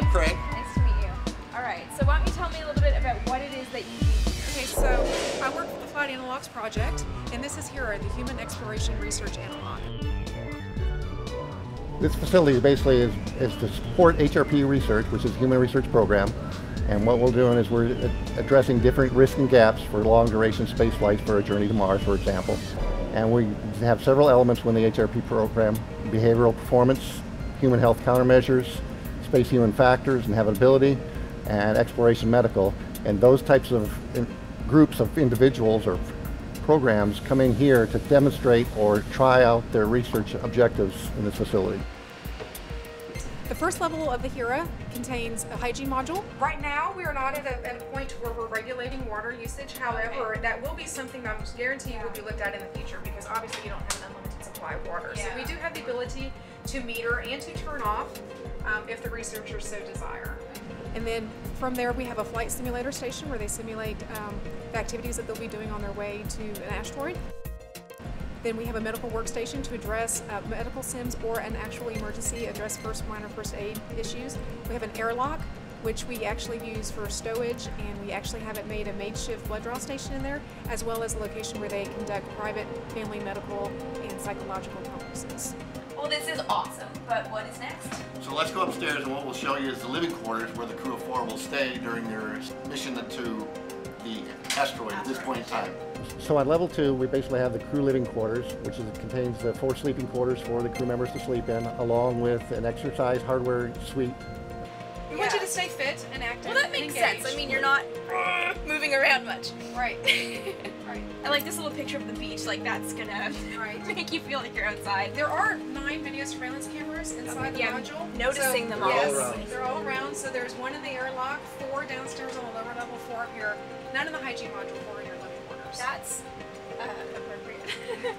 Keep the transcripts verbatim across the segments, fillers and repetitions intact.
Craig. Nice to meet you. All right, so why don't you tell me a little bit about what it is that you do here? Okay, so I work for the Flight Analogs Project, and this is HERA, the Human Exploration Research Analog. This facility basically is, is to support H R P research, which is the Human Research Program. And what we're doing is we're addressing different risks and gaps for long duration space flights for a journey to Mars, for example. And we have several elements within the H R P program: behavioral performance, human health countermeasures, space human factors and habitability, and exploration medical. And those types of in, groups of individuals or programs come in here to demonstrate or try out their research objectives in this facility. The first level of the HERA contains a hygiene module. Right now, we are not at a, at a point where we're regulating water usage. However, okay. that will be something that I'm guaranteed yeah. will be looked at in the future, because obviously you don't have an unlimited supply of water. Yeah. So we do have the ability to meter and to turn off um, if the researchers so desire. And then from there, we have a flight simulator station where they simulate um, the activities that they'll be doing on their way to an asteroid. Then we have a medical workstation to address uh, medical sims or an actual emergency, address first minor first aid issues. We have an airlock, which we actually use for stowage, and we actually have it made a makeshift blood draw station in there, as well as a location where they conduct private family medical and psychological conferences. Well, this is awesome, but what is next? So let's go upstairs, and what we'll show you is the living quarters where the crew of four will stay during their mission to the asteroid at this point in time. So at level two, we basically have the crew living quarters, which is, contains the four sleeping quarters for the crew members to sleep in, along with an exercise hardware suite. We yeah. want you to stay fit and active. Well, that makes sense. I mean, you're not uh, moving around much. Right. Right. I like this little picture of the beach. Like, that's gonna right. make you feel like you're outside. There are nine video surveillance cameras inside the yeah, module. Noticing so, them all. Yes, around. they're all around. So there's one in the airlock, four downstairs on the lower level, four up here. None in the hygiene module, four in your living quarters. That's uh, appropriate.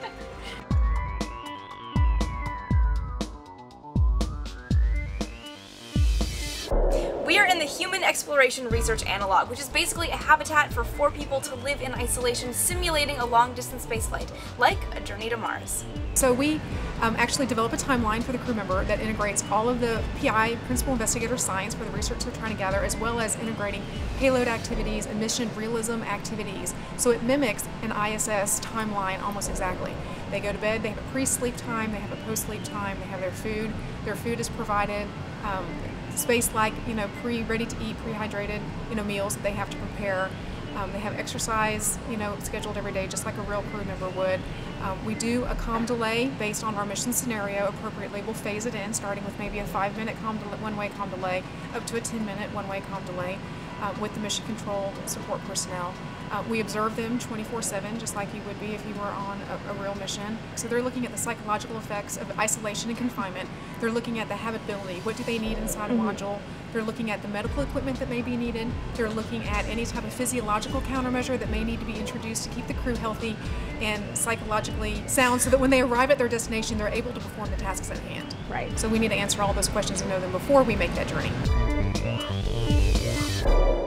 We are in the Human Exploration Research Analog, which is basically a habitat for four people to live in isolation, simulating a long-distance spaceflight, like a journey to Mars. So we um, actually develop a timeline for the crew member that integrates all of the P I, Principal Investigator Science, for the research they're trying to gather, as well as integrating payload activities and mission realism activities. So it mimics an I S S timeline almost exactly. They go to bed, they have a pre-sleep time, they have a post-sleep time, they have their food. Their food is provided. Um, space like, you know, pre-ready to eat, pre-hydrated, you know, meals that they have to prepare. Um, they have exercise, you know, scheduled every day, just like a real crew member would. Um, we do a comm delay based on our mission scenario. Appropriately, we'll phase it in, starting with maybe a five-minute comm delay, one-way comm delay, up to a ten-minute one-way comm delay uh, with the mission control support personnel. Uh, we observe them twenty-four seven, just like you would be if you were on a, a real mission. So they're looking at the psychological effects of isolation and confinement. They're looking at the habitability. What do they need inside mm-hmm. a module? They're looking at the medical equipment that may be needed. They're looking at any type of physiological countermeasure that may need to be introduced to keep the crew healthy and psychologically sound, so that when they arrive at their destination, they're able to perform the tasks at hand. Right. So we need to answer all those questions and know them before we make that journey.